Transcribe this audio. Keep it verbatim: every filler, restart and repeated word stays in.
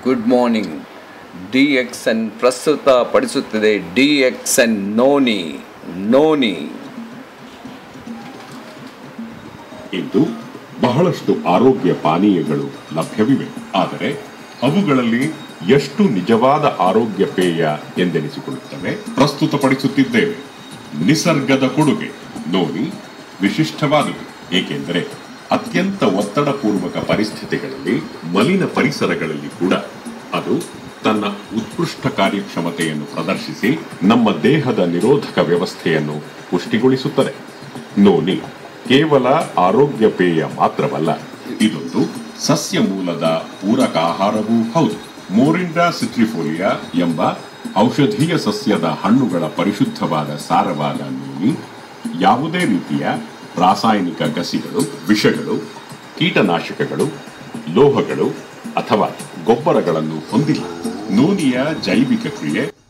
Good morning. D X N ಪ್ರಸ್ತುತ ಪಡಿಸುತ್ತದೆ D X N noni. Noni ಇಂದು ಬಹಳಷ್ಟು ಆರೋಗ್ಯ ಪಾನೀಯಗಳು ಲಭ್ಯವಿವೆ. ಆದರೆ ಅವುಗಳಲ್ಲಿ ಎಷ್ಟು ನಿಜವಾದ ಆರೋಗ್ಯ ಪೇಯ ಎಂದೆನಿಸಿಕೊಳ್ಳುತ್ತವೆ? ಪ್ರಸ್ತುತಪಡಿಸುತ್ತಿದ್ದೇವೆ ನಿಸರ್ಗದ ಕೊಡುಗೆ ನೋನಿ. ವಿಶಿಷ್ಟವಾದುದು ಏಕೆಂದರೆ ಅತ್ಯಂತ ಒತ್ತಡಪೂರ್ವಕ ಪರಿಸ್ಥಿತಿಗಳಲ್ಲಿ, ಮಲಿನ ಪರಿಸರಗಳಲ್ಲಿ ಕೂಡ ಅದು ತನ್ನ ಉತ್ಕೃಷ್ಟ ಕಾರ್ಯಕ್ಷಮತೆಯನ್ನು ಪ್ರದರ್ಶಿಸಿ ನಮ್ಮ ದೇಹದ ನಿರೋಧಕ ವ್ಯವಸ್ಥೆಯನ್ನು ಪುಷ್ಟಿಗೊಳಿಸುತ್ತದೆ. ನೋನಿ ಕೇವಲ ಆರೋಗ್ಯ ಪೇಯ ಮಾತ್ರವಲ್ಲ, ಇದೊಂದು ಸಸ್ಯ ಮೂಲದ ಪೂರಕ ಆಹಾರವೂ ಹೌದು. ಮೋರಿಂಡಾ ಸಿಟ್ರಿಫೋಲಿಯಾ ಎಂಬ ಔಷಧೀಯ ಸಸ್ಯದ ಹಣ್ಣುಗಳ ಪರಿಶುದ್ಧವಾದ ಸಾರವಾದ ನೋನಿ ಯಾವುದೇ ರೀತಿಯ ರಾಸಾಯನಿಕ ಗಸಿಗಳು, ವಿಷಗಳು, ಕೀಟನಾಶಕಗಳು, ಲೋಹಗಳು ಅಥವಾ ಗೊಬ್ಬರಗಳನ್ನು ಹೊಂದಿಲ್ಲ. ನೋನಿಯ ಜೈವಿಕ ಕ್ರಿಯೆ